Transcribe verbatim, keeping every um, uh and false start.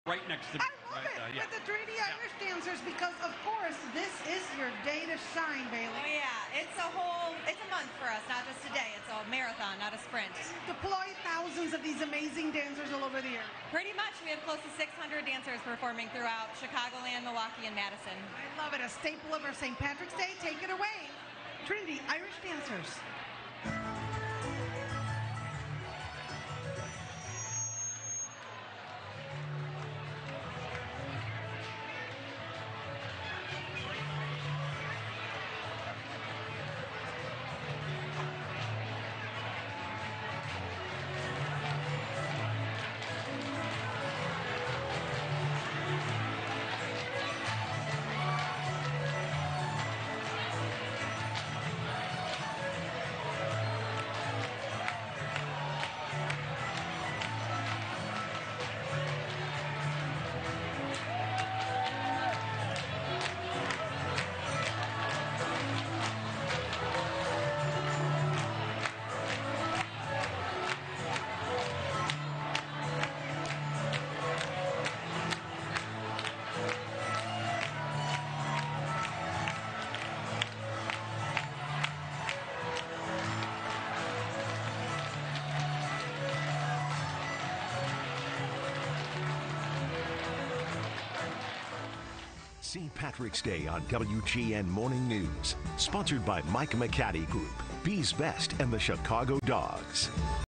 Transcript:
right next to I me. love Right, it uh, yeah. with the Trinity Irish dancers because, of course, this is your day to shine, Bailey. Oh yeah, it's a whole, it's a month for us, not just a day. It's a marathon, not a sprint. Deploy thousands of these amazing dancers all over the year. Pretty much, we have close to six hundred dancers performing throughout Chicagoland, Milwaukee, and Madison. I love it. A staple of our Saint Patrick's Day. Take it away. Trinity Irish dancers. Saint Patrick's Day on W G N Morning News. Sponsored by Mike McCaddy Group, Bees Best, and the Chicago Dogs.